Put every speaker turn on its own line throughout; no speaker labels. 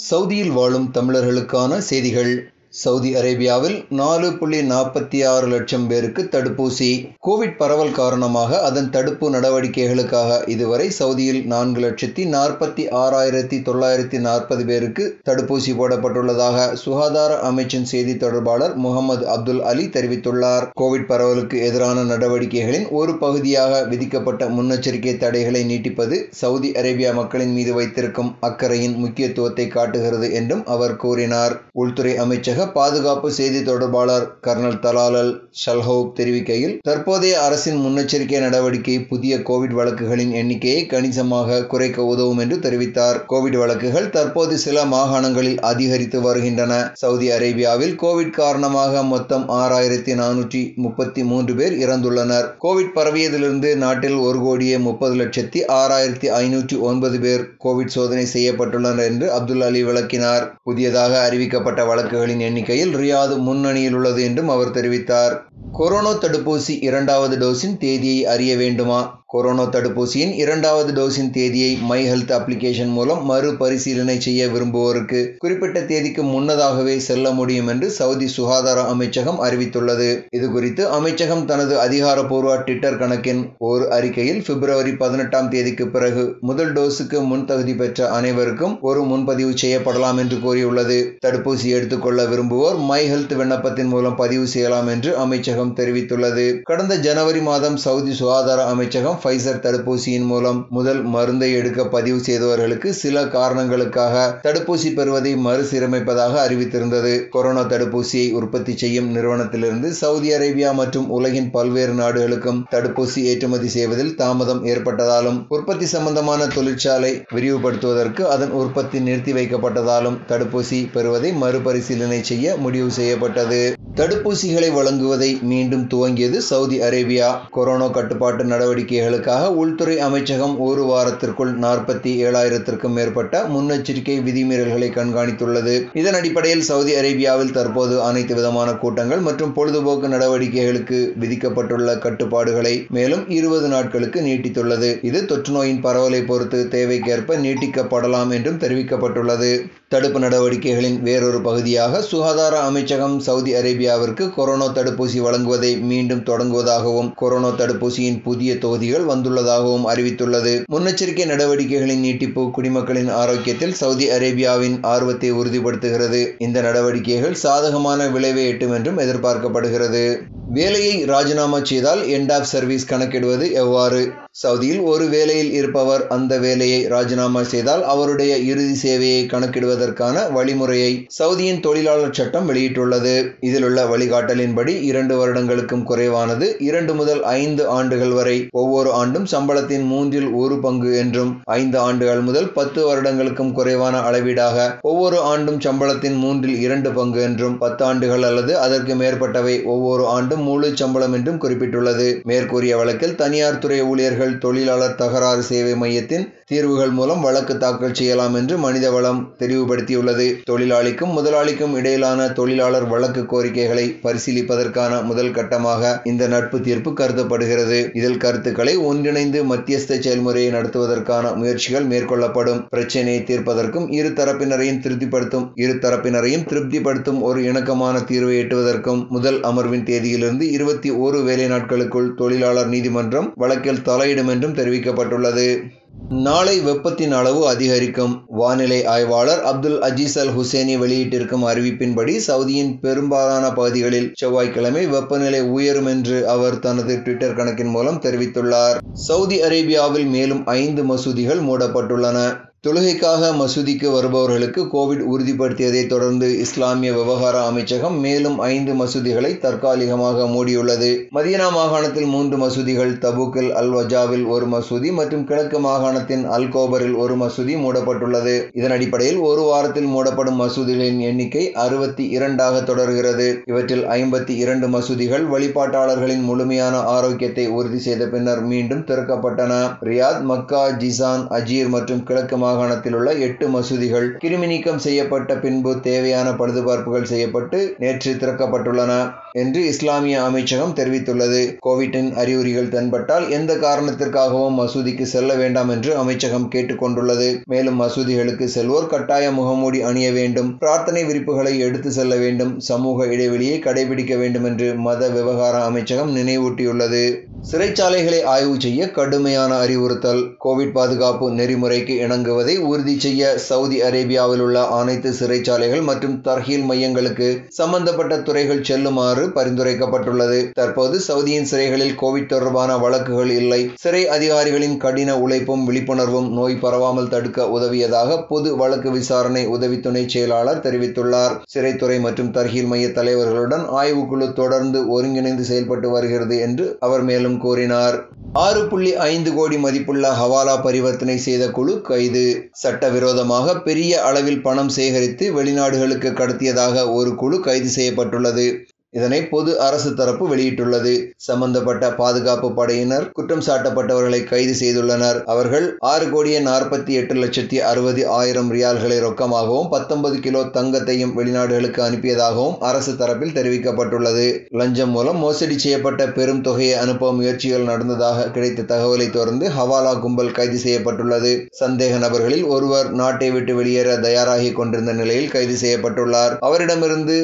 சவுதியில் வாழும் தமிழர்களுக்கான செய்திகள். சவுதி அரேபியாவில் 4.46 லட்சம் பேருக்கு தடுப்பூசி. கோவிட் பரவல் காரணமாக அதன் தடுப்பு நடவடிக்கைகளுக்காக இதுவரை சவுதியில் 4,46,940 பேருக்கு தடுப்பூசி போடப்பட்டுள்ளதாக சுகாதார அமைச்சின் செய்தி தொடர்பாளர் முகமது அப்துல் அலி தெரிவித்துள்ளார். கோவிட் பரவலுக்கு எதிரான நடவடிக்கைகளின் ஒரு பகுதியாக விதிக்கப்பட்ட முன்னெச்சரிக்கை தடைகளை நீட்டிப்பது சவுதி அரேபியா மக்களின் மீது வைத்திருக்கும் அக்கறையின் முக்கியத்துவத்தை காட்டுகிறது என்றும் அவர் கூறினார். உள்துறை அமைச்சக பாதுகாப்பு செய்தி தொடர்பாளர் கர்னல் தலால் அல் ஷல்ஹௌப் தெரிவிக்கையில், தற்போதைய அரசின் முன்னெச்சரிக்கை நடவடிக்கை புதிய கோவிட் வழக்குகளின் எண்ணிக்கையை கணிசமாக குறைக்க உதவும் என்று தெரிவித்தார். கோவிட் வழக்குகள் தற்போது சில மாகாணங்களில் அதிகரித்து வருகின்றன. சவுதி அரேபியாவில் கோவிட் காரணமாக மொத்தம் 6,433 பேர் இறந்துள்ளனர். கோவிட் பரவியதிலிருந்து நாட்டில் 1,30,06,509 பேர் கோவிட் சோதனை செய்யப்பட்டுள்ளனர் என்று அப்துல் அலி விளக்கினார். புதியதாக அறிவிக்கப்பட்ட வழக்குகளின் எண்ணிக்கையில் ரியாத் முன்னணியில் உள்ளது என்றும் அவர் தெரிவித்தார். கொரோனா தடுப்பூசி 2வது டோஸின் தேதியை அறிய வேண்டுமா? கொரோனா தடுப்பூசியின் 2வது டோஸின் தேதியை மை ஹெல்த் அப்ளிகேஷன் மூலம் மறுபரிசீலனை செய்ய விரும்புவோருக்கு குறிப்பிட்ட தேதிக்கு முன்னதாகவே செல்ல முடியும் என்று சவுதி சுகாதார அமைச்சகம் அறிவித்துள்ளது. இதுகுறித்து அமைச்சகம் தனது அதிகாரப்பூர்வ ட்விட்டர் கணக்கின் ஒரு அறிக்கையில், பிப்ரவரி 18ஆம் தேதிக்கு பிறகு முதல் டோஸுக்கு முன்தகுதி பெற்ற அனைவருக்கும் ஒரு முன்பதிவு செய்யப்படலாம் என்று கூறியுள்ளது. தடுப்பூசி எடுத்துக்கொள்ள விரும்புவோர் மை ஹெல்த் விண்ணப்பத்தின் மூலம் பதிவு செய்யலாம் என்று அமைச்சகம் தெரிவித்துள்ளது. கடந்த ஜனவரி மாதம் சவுதி சுகாதார அமைச்சகம் ஃபைசர் தடுப்பூசியின் மூலம் முதல் மருந்தை எடுக்க பதிவு செய்தவர்களுக்கு சில காரணங்களுக்காக தடுப்பூசி பெறுவதை மறுசீரமைப்பதாக அறிவித்திருந்தது. கொரோனா தடுப்பூசியை உற்பத்தி செய்யும் நிறுவனத்திலிருந்து சவுதி அரேபியா மற்றும் உலகின் பல்வேறு நாடுகளுக்கும் தடுப்பூசி ஏற்றுமதி செய்வதில் தாமதம் ஏற்பட்டதாலும், உற்பத்தி சம்பந்தமான தொழிற்சாலை விரிவுபடுத்துவதற்கு அதன் உற்பத்தி நிறுத்தி வைக்கப்பட்டதாலும் தடுப்பூசி பெறுவதை மறுபரிசீலனை செய்ய முடிவு செய்யப்பட்டது. தடுப்பூசிகளை வழங்குவதை மீண்டும் துவங்கியது சவுதி அரேபியா. கொரோனா கட்டுப்பாட்டு நடவடிக்கைகளுக்காக உள்துறை அமைச்சகம் ஒரு வாரத்திற்குள் 47,000க்கும் மேற்பட்ட முன்னெச்சரிக்கை விதிமீறல்களை கண்காணித்துள்ளது. இதன் அடிப்படையில் சவுதி அரேபியாவில் தற்போது அனைத்து விதமான கூட்டங்கள் மற்றும் பொழுதுபோக்கு நடவடிக்கைகளுக்கு விதிக்கப்பட்டுள்ள கட்டுப்பாடுகளை மேலும் 20 நாட்களுக்கு நீட்டித்துள்ளது. இது தொற்று நோயின் பரவலை பொறுத்து தேவைக்கேற்ப நீட்டிக்கப்படலாம் என்றும் தெரிவிக்கப்பட்டுள்ளது. தடுப்பு நடவடிக்கைகளின் வேறொரு பகுதியாக சுகாதார அமைச்சகம் சவுதி அரேபியாவிற்கு கொரோனா தடுப்பூசி வழங்குவதை மீண்டும் தொடங்குவதாகவும் கொரோனா தடுப்பூசியின் புதிய தொகுதிகள் வந்துள்ளதாகவும் அறிவித்துள்ளது. முன்னெச்சரிக்கை நடவடிக்கைகளின் நீட்டிப்பு குடிமக்களின் ஆரோக்கியத்தில் சவுதி அரேபியாவின் ஆர்வத்தை உறுதிப்படுத்துகிறது. இந்த நடவடிக்கைகள் சாதகமான விளைவை எட்டும் என்றும் எதிர்பார்க்கப்படுகிறது. வேலையை ராஜினாமா செய்தால் எண்ட் ஆஃப் சர்வீஸ் கணக்கிடுவது எவ்வாறு? சவுதியில் ஒரு வேலையில் இருப்பவர் அந்த வேலையை ராஜினாமா செய்தால் அவருடைய இறுதி சேவையை கணக்கிடுவதற்கான வழிமுறையை சவுதியின் தொழிலாளர் சட்டம் வெளியிட்டுள்ளது. இதிலுள்ள வழிகாட்டலின்படி 2 வருடங்களுக்கும் குறைவானது 2 முதல் 5 ஆண்டுகள் வரை ஒவ்வொரு ஆண்டும் சம்பளத்தின் 1/3 பங்கு என்றும், 5 ஆண்டுகள் முதல் 10 வருடங்களுக்கும் குறைவான அளவீடாக ஒவ்வொரு ஆண்டும் சம்பளத்தின் 3/2 பங்கு என்றும், 10 ஆண்டுகள் அல்லது அதற்கு மேற்பட்டவை ஒவ்வொரு ஆண்டும் முழு சம்பளம் என்றும் குறிப்பிட்டுள்ளது. மேற்கூறிய வழக்கில் தனியார் துறை ஊழியர்கள் தொழிலாளர் தகராறு சேவை மையத்தின் தீர்வுகள் மூலம் வழக்கு தாக்கல் செய்யலாம் என்று மனிதவளம் தெளிவுபடுத்தியுள்ளது. தொழிலாளிக்கும் முதலாளிக்கும் இடையிலான தொழிலாளர் வழக்கு கோரிக்கைகளை பரிசீலிப்பதற்கான முதல் கட்டமாக இந்த நட்பு தீர்ப்பு கருதப்படுகிறது. இதில் கருத்துக்களை ஒன்றிணைந்து மத்தியஸ்த செயல்முறையை நடத்துவதற்கான முயற்சிகள் மேற்கொள்ளப்படும். பிரச்சினையை தீர்ப்பதற்கும் இரு தரப்பினரையும் திருப்திப்படுத்தும் ஒரு இணக்கமான தீர்வை எட்டுவதற்கும் முதல் அமர்வின் தேதியிலிருந்து 21 வேலை நாட்களுக்குள் தொழிலாளர் நீதிமன்றம் வழக்கில் தலையிடும் என்றும் தெரிவிக்கப்பட்டுள்ளது. நாளை வெப்பத்தின் அளவு அதிகரிக்கும். வானிலை ஆய்வாளர் அப்துல் அஜீஸ் அல் ஹுசேனி வெளியிட்டிருக்கும் அறிவிப்பின்படி சவுதியின் பெரும்பாலான பகுதிகளில் செவ்வாய்க்கிழமை வெப்பநிலை உயரும் என்று அவர் தனது ட்விட்டர் கணக்கின் மூலம் தெரிவித்துள்ளார். சவுதி அரேபியாவில் மேலும் 5 மசூதிகள் மூடப்பட்டுள்ளன. தொழுகைக்காக மசூதிக்கு வருபவர்களுக்கு கோவிட் உறுதிப்படுத்தியதை தொடர்ந்து இஸ்லாமிய விவகார அமைச்சகம் மேலும் 5 மசூதிகளை தற்காலிகமாக மூடியுள்ளது. மதீனா மாகாணத்தில் 3 மசூதிகள், தபூக்கில் அல் வஜாவில் 1 மசூதி மற்றும் கிழக்கு மாகாணத்தின் அல் கோபரில் 1 மசூதி மூடப்பட்டுள்ளது. இதன் அடிப்படையில் ஒரு வாரத்தில் மூடப்படும் மசூதிகளின் எண்ணிக்கை 62ஆக தொடர்கிறது. இவற்றில் 52 மசூதிகள் வழிபாட்டாளர்களின் முழுமையான ஆரோக்கியத்தை உறுதி செய்த பின்னர் மீண்டும் திறக்கப்பட்டன. ரியாத், மக்கா, ஜிசான், அஜீர் மற்றும் கிழக்கு மாகாணத்தில் உள்ள 8 மசூதிகள் கிருமி நீக்கம் செய்யப்பட்ட பின்பு தேவையான பழுதுபார்ப்புகள் செய்யப்பட்டு நேற்று திறக்கப்பட்டுள்ளன என்று இஸ்லாமிய அமைச்சகம் தெரிவித்துள்ளது. கோவிட்டின் அறிகுறிகள் தென்பட்டால் எந்த காரணத்திற்காகவும் மசூதிக்கு செல்ல வேண்டாம் என்று அமைச்சகம் கேட்டுக் கொண்டுள்ளது. மேலும் மசூதிகளுக்கு செல்வோர் கட்டாய முகமூடி அணிய வேண்டும், பிரார்த்தனை விரிப்புகளை எடுத்து செல்ல வேண்டும், சமூக இடைவெளியை கடைபிடிக்க வேண்டும் என்று மத விவகார அமைச்சகம் நினைவூட்டியுள்ளது. சிறைச்சாலைகளை ஆய்வு செய்ய கடுமையான அறிவுறுத்தல். கோவிட் பாதுகாப்பு நெறிமுறைக்கு இணங்குவதை உறுதி செய்ய சவுதி அரேபியாவில் உள்ள அனைத்து சிறைச்சாலைகள் மற்றும் தர்ஹீல் மையங்களுக்கு சம்பந்தப்பட்ட துறைகள் செல்லுமாறு பரிந்துரைக்கப்பட்டுள்ளது. தற்போது சவுதியின் சிறைகளில் கோவிட் தொடர்பான வழக்குகள் இல்லை. சிறை அதிகாரிகளின் கடின உழைப்பும் விழிப்புணர்வும் நோய் பரவாமல் தடுக்க உதவியதாக பொது வழக்கு விசாரணை உதவி துணை செயலாளர் தெரிவித்துள்ளார். சிறைத்துறை மற்றும் தர்ஹீல் மைய தலைவர்களுடன் ஆய்வுக்குழு தொடர்ந்து ஒருங்கிணைந்து செயல்பட்டு வருகிறது என்று அவர் மேலும் கூறினார். 6.5 கோடி மதிப்புள்ள ஹவாலா பரிவர்த்தனை செய்த குழு கைது. சட்டவிரோதமாக பெரிய அளவில் பணம் சேகரித்து வெளிநாடுகளுக்கு கடத்தியதாக ஒரு குழு கைது செய்யப்பட்டுள்ளது. இதனை பொது அரசு தரப்பு வெளியிட்டுள்ளது. சம்பந்தப்பட்ட பாதுகாப்பு படையினர் குற்றம் சாட்டப்பட்டவர்களை கைது செய்துள்ளனர். அவர்கள் 6,48,60,000 ரியால்களை ரொக்கமாகவும் 19 கிலோ தங்கத்தையும் வெளிநாடுகளுக்கு அனுப்பியதாகவும் அரசு தரப்பில் தெரிவிக்கப்பட்டுள்ளது. லஞ்சம் மூலம் மோசடி செய்யப்பட்ட பெரும் தொகையை அனுப்ப முயற்சிகள் நடந்ததாக கிடைத்த தகவலை தொடர்ந்து ஹவாலா கும்பல் கைது செய்யப்பட்டுள்ளது. சந்தேக நபர்களில் ஒருவர் நாட்டை விட்டு வெளியேற தயாராகி கொண்டிருந்த நிலையில் கைது செய்யப்பட்டுள்ளார். அவரிடமிருந்து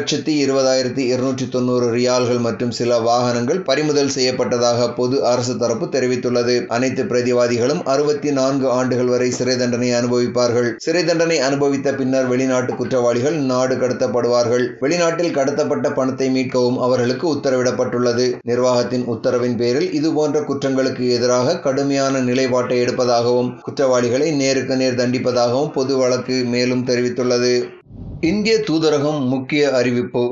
10,20,290 ரியால்கள் மற்றும் சில வாகனங்கள் பறிமுதல் செய்யப்பட்டதாக பொது அரசு தரப்பு தெரிவித்துள்ளது. அனைத்து பிரதிவாதிகளும் 64 ஆண்டுகள் வரை சிறை தண்டனை அனுபவிப்பார்கள். சிறை தண்டனை அனுபவித்த பின்னர் வெளிநாட்டு குற்றவாளிகள் நாடு கடத்தப்படுவார்கள். வெளிநாட்டில் கடத்தப்பட்ட பணத்தை மீட்கவும் அவர்களுக்கு உத்தரவிடப்பட்டுள்ளது. நிர்வாகத்தின் உத்தரவின் பேரில் இதுபோன்ற குற்றங்களுக்கு எதிராக கடுமையான நிலைப்பாட்டை எடுப்பதாகவும் குற்றவாளிகளை நேருக்கு நேர் தண்டிப்பதாகவும் பொது வழக்கு மேலும் தெரிவித்துள்ளது. இந்திய தூதரகம் முக்கிய அறிவிப்பு.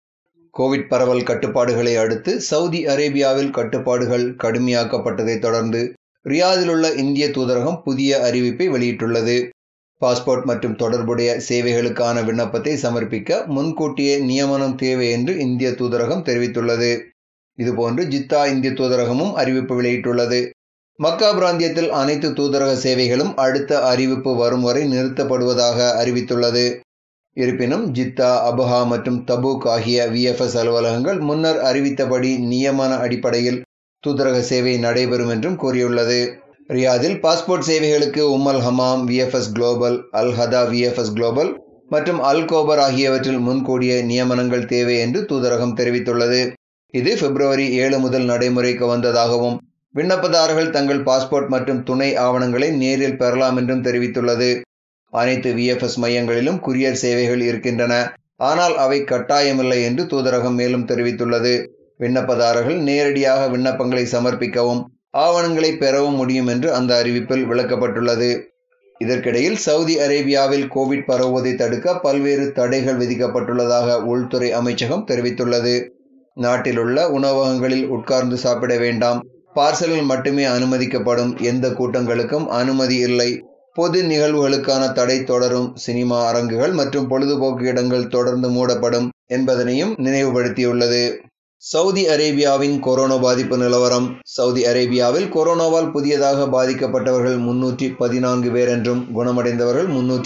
கோவிட் பரவல் கட்டுப்பாடுகளை அடுத்து சவுதி அரேபியாவில் கட்டுப்பாடுகள் கடுமையாக்கப்பட்டதை தொடர்ந்து ரியாதில் உள்ள இந்திய தூதரகம் புதிய அறிவிப்பை வெளியிட்டுள்ளது. பாஸ்போர்ட் மற்றும் தொடர்புடைய சேவைகளுக்கான விண்ணப்பத்தை சமர்ப்பிக்க முன்கூட்டியே நியமனம் தேவை என்று இந்திய தூதரகம் தெரிவித்துள்ளது. இதுபோன்று ஜித்தா இந்திய தூதரகமும் அறிவிப்பு வெளியிட்டுள்ளது. மக்கா பிராந்தியத்தில் அனைத்து தூதரக சேவைகளும் அடுத்த அறிவிப்பு வரும் வரை நிறுத்தப்படுவதாக அறிவித்துள்ளது. இருப்பினும் ஜித்தா, அபுஹா மற்றும் தபூக் ஆகிய VFS அலுவலகங்கள் முன்னர் அறிவித்தபடி நியமன அடிப்படையில் தூதரக சேவை நடைபெறும் என்றும் கூறியுள்ளது. ரியாதில் பாஸ்போர்ட் சேவைகளுக்கு Ummal Hamam VFS Global, Al Hada VFS Global மற்றும் அல் கோபர் ஆகியவற்றில் முன்கூடிய நியமனங்கள் தேவை என்று தூதரகம் தெரிவித்துள்ளது. இது February 7 முதல் நடைமுறைக்கு வந்ததாகவும் விண்ணப்பதாரர்கள் தங்கள் பாஸ்போர்ட் மற்றும் துணை ஆவணங்களை நேரில் பெறலாம் என்றும் தெரிவித்துள்ளது. அனைத்து VFS மையங்களிலும் குரியர் சேவைகள் இருக்கின்றன, ஆனால் அவை கட்டாயமில்லை என்று தூதரகம் மேலும் தெரிவித்துள்ளது. விண்ணப்பதாரர்கள் நேரடியாக விண்ணப்பங்களை சமர்ப்பிக்கவும் ஆவணங்களை பெறவும் முடியும் என்று அந்த அறிவிப்பில் விளக்கப்பட்டுள்ளது. இதற்கிடையில் சவுதி அரேபியாவில் கோவிட் பரவுவதை தடுக்க பல்வேறு தடைகள் விதிக்கப்பட்டுள்ளதாக உள்துறை அமைச்சகம் தெரிவித்துள்ளது. நாட்டில் உள்ள உணவகங்களில் உட்கார்ந்து சாப்பிட வேண்டாம், பார்சலில் மட்டுமே அனுமதிக்கப்படும், எந்த கூட்டங்களுக்கும் அனுமதி இல்லை, பொது நிகழ்வுகளுக்கான தடை தொடரும், சினிமா அரங்குகள் மற்றும் பொழுதுபோக்கு இடங்கள் தொடர்ந்து மூடப்படும் என்பதனையும் நினைவுபடுத்தியுள்ளது. சவுதி அரேபியாவின் கொரோனா பாதிப்பு நிலவரம். சவுதி அரேபியாவில் கொரோனாவால் புதியதாக பாதிக்கப்பட்டவர்கள் 314 பேர் என்றும் குணமடைந்தவர்கள்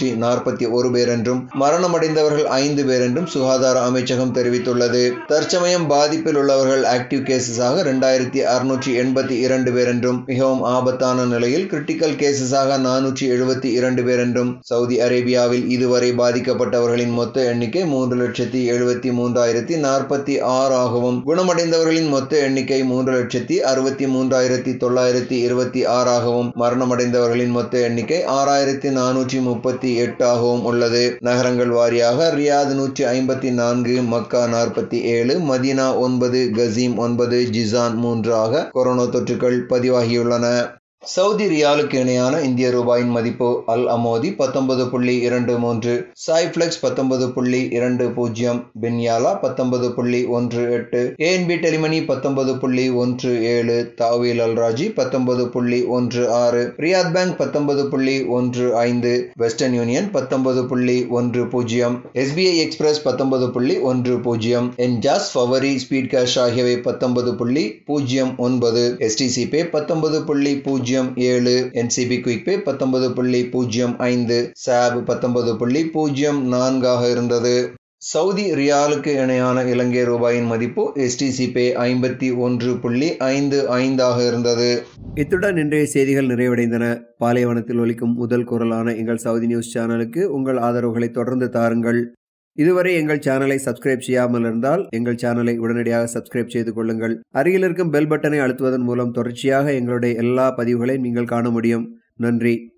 341 பேர் என்றும் மரணமடைந்தவர்கள் 5 பேர் என்றும் சுகாதார அமைச்சகம் தெரிவித்துள்ளது. தற்சமயம் பாதிப்பில் உள்ளவர்கள் ஆக்டிவ் கேசஸாக 2682 பேர் என்றும் மிகவும் ஆபத்தான நிலையில் கிரிட்டிக்கல் கேசஸாக 472 பேர் என்றும் சவுதி அரேபியாவில் இதுவரை பாதிக்கப்பட்டவர்களின் மொத்த எண்ணிக்கை 3,73,046 ஆகவும் குணமடைந்தவர்களின் மொத்த எண்ணிக்கை 3,63,926 ஆகவும் மரணமடைந்தவர்களின் மொத்த எண்ணிக்கை 6,438 ஆகவும் உள்ளது. நகரங்கள் வாரியாக Riyadh 154, Makkah 47, Madinah 9, Qassim 9, Jazan 3 ஆக கொரோனா தொற்றுகள் பதிவாகியுள்ளன. சவுதி ரியாலுக்கு இணையான இந்திய ரூபாயின் மதிப்பு அல் அமோதி 19.23, சாய்ஃப்ளெக்ஸ் 19.20, Binyala 19.18, ANB Telemoney 19.17, Tahweel Al Rajhi 19.16, Riyad Bank 19.15, Western Union 19.10, SBI Express 19.10, Enjaz, Fawri, Speed Cash ஆகியவை 19.09, STC Pay 19.0 19.07, NCB Quick Pay 19.05, SAB 19.04 ஆக இருந்தது. சவுதி ரியாலுக்கு இணையான இலங்கை ரூபாயின் மதிப்பு STC பே 51.55 ஆக இருந்தது.
இத்துடன் இன்றைய செய்திகள் நிறைவடைந்தன. பாலைவனத்தில் ஒலிக்கும் முதல் குரலான எங்கள் சவுதி நியூஸ் சேனலுக்கு உங்கள் ஆதரவுகளை தொடர்ந்து தாருங்கள். இதுவரை எங்கள் சேனலை சப்ஸ்கிரைப் செய்யாமல் இருந்தால் எங்கள் சேனலை உடனடியாக சப்ஸ்கிரைப் செய்து கொள்ளுங்கள். அருகில் இருக்கும் பெல் பட்டனை அழுத்துவதன் மூலம் தொடர்ச்சியாக எங்களுடைய எல்லா பதிவுகளையும் நீங்கள் காண முடியும். நன்றி.